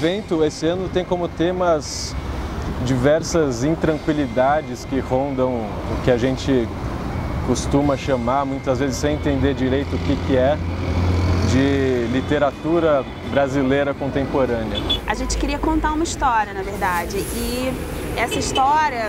evento esse ano tem como temas diversas intranquilidades que rondam o que a gente costuma chamar, muitas vezes sem entender direito o que é, de literatura brasileira contemporânea. A gente queria contar uma história, na verdade, e essa história,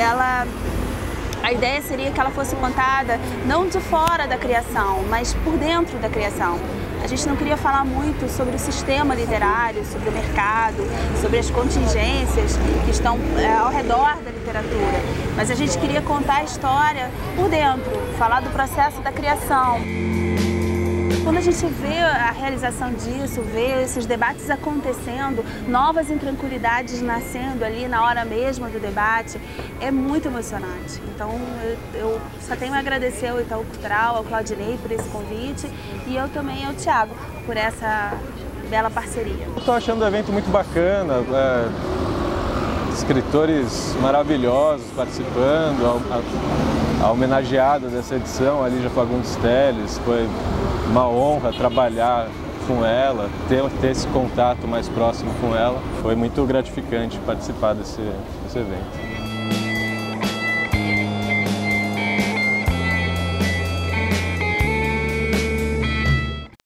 a ideia seria que ela fosse contada não de fora da criação, mas por dentro da criação. A gente não queria falar muito sobre o sistema literário, sobre o mercado, sobre as contingências que estão ao redor da literatura, mas a gente queria contar a história por dentro, falar do processo da criação. Quando a gente vê a realização disso, vê esses debates acontecendo, novas intranquilidades nascendo ali na hora mesma do debate, é muito emocionante. Então eu só tenho a agradecer ao Itaú Cultural, ao Claudinei por esse convite e eu também ao Thiago por essa bela parceria. Estou achando o evento muito bacana, escritores maravilhosos participando, a homenageada dessa edição, a Lígia Fagundes Telles, foi uma honra trabalhar com ela, ter esse contato mais próximo com ela. Foi muito gratificante participar desse evento.